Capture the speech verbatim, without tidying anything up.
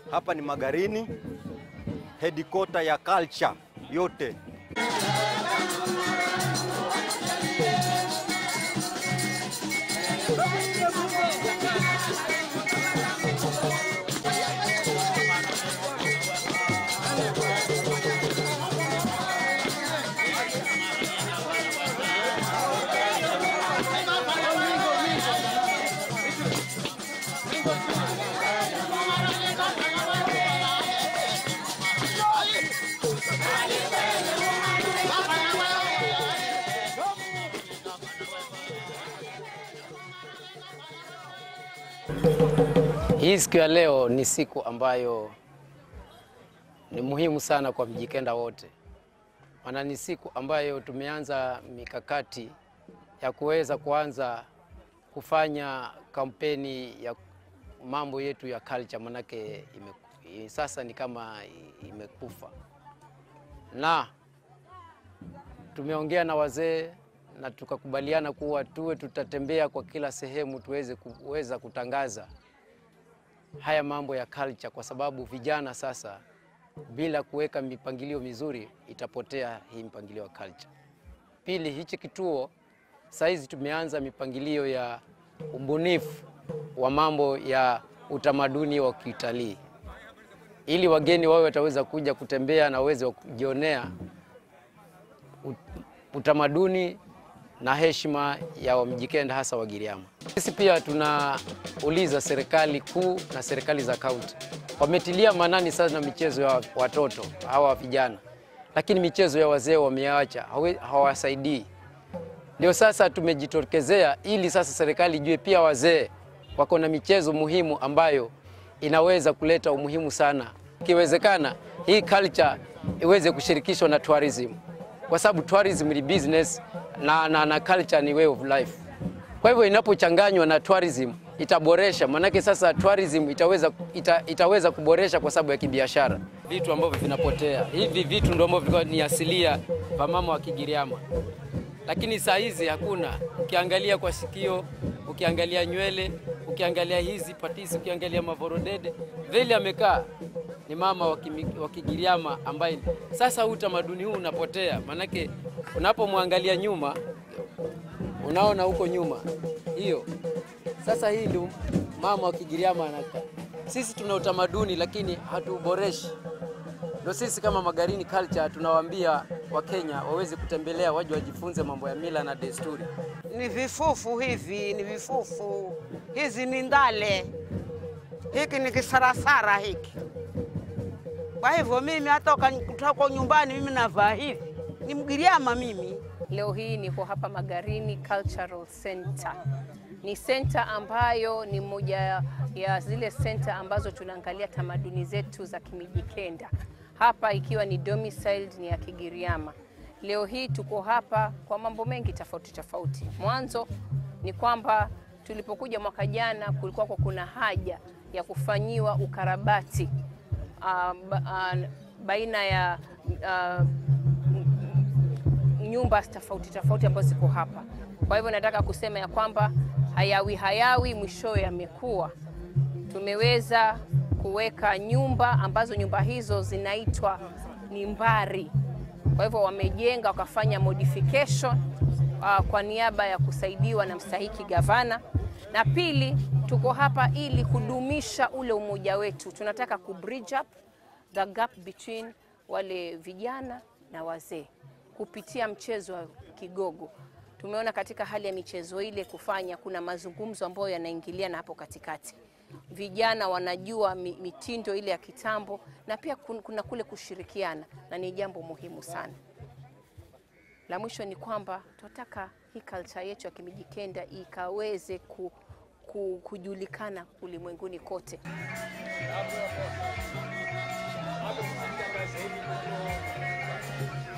Hapa ni Magarini, headquarter ya culture yote. Hii siku ya leo ni siku ambayo ni muhimu sana kwa Mijikenda wote. Maana ni siku ambayo tumeanza mikakati ya kuweza kuanza kufanya kampeni ya mambo yetu ya culture, manake ime, sasa ni kama imekufa. Na tumeongea na wazee na tukakubaliana kuwa tuwe tutatembea kwa kila sehemu tuweze kuweza kutangaza haya mambo ya culture, kwa sababu vijana sasa bila kuweka mipangilio mizuri itapotea hii mpangilio wa culture. Pili, hichi kituo saizi tumeanza mipangilio ya ubunifu wa mambo ya utamaduni wa kitalii, ili wageni wao wataweza kuja kutembea na waweze kujionea utamaduni na heshima ya Wamijikenda hasa Wagiriama. Sisi pia tunauliza serikali kuu na serikali za kaunti. Wametilia manani sana michezo ya watoto hawa vijana, lakini michezo ya wazee wameacha, hawasaidii. Ndio sasa tumejitokezea ili sasa serikali ijue pia wazee wako na michezo muhimu ambayo inaweza kuleta umuhimu sana. Ikiwezekana hii culture iweze kushirikishwa na tourism, kwa sababu tourism ni business na, na, na culture ni way of life. Kwa hivyo inapochanganywa na tourism itaboresha, manake sasa tourism itaweza, ita, itaweza kuboresha kwa sababu ya kibiashara. Vitu ambavyo vinapotea, hivi vitu ndio ambavyo ni asilia kwa mama wa Kigiriama. Lakini saa hizi hakuna. Ukiangalia kwa sikio, ukiangalia nywele, ukiangalia hizi patisi, ukiangalia mavorodede, vile amekaa ni mama wa Kigiriama ambaye sasa utamaduni huu unapotea. Manake unapomwangalia nyuma unaona huko nyuma hiyo. Sasa hii ndio mama wa Kigiriama anakaa. Sisi tuna utamaduni lakini hatuboreshi. Ndio sisi kama Magarini Culture tunawaambia Wakenya waweze kutembelea, waje wajifunze mambo ya mila na desturi. Ni vifufu hivi, ni vifufu. Hizi ni ndale. Hiki ni kisarasara hiki. Kwa hivyo mimi hata kutoka nyumbani mimi navaa hivi. Ni Mgiriama mimi. Leo hii niko hapa Magarini Cultural Center. Ni center ambayo ni moja ya zile center ambazo tunaangalia tamaduni zetu za Kimijikenda. Hapa ikiwa ni domiciled ni ya Kigiriama. Leo hii tuko hapa kwa mambo mengi tofauti tofauti. Mwanzo ni kwamba tulipokuja mwaka jana kulikuwa kwa kuna haja ya kufanyiwa ukarabati uh, uh, baina ya uh, nyumba tofauti tofauti ambazo ziko hapa. Kwa hivyo nataka kusema ya kwamba hayawi hayawi mwishowe yamekuwa. Tumeweza kuweka nyumba ambazo nyumba hizo zinaitwa ni mbari. Kwa hivyo wamejenga wakafanya modification uh, kwa niaba ya kusaidiwa na mstahiki gavana. Na pili, tuko hapa ili kudumisha ule umoja wetu. Tunataka ku bridge up the gap between wale vijana na wazee kupitia mchezo wa kigogo. Tumeona katika hali ya michezo ile kufanya kuna mazungumzo ambayo yanaingilia na hapo katikati. Vijana wanajua mitindo ile ya kitambo na pia kuna kule kushirikiana, na ni jambo muhimu sana. La mwisho ni kwamba tunataka hii culture yetu ya Kimijikenda ikaweze ku, ku, kujulikana ulimwenguni kote. Hapo hapo. Hapo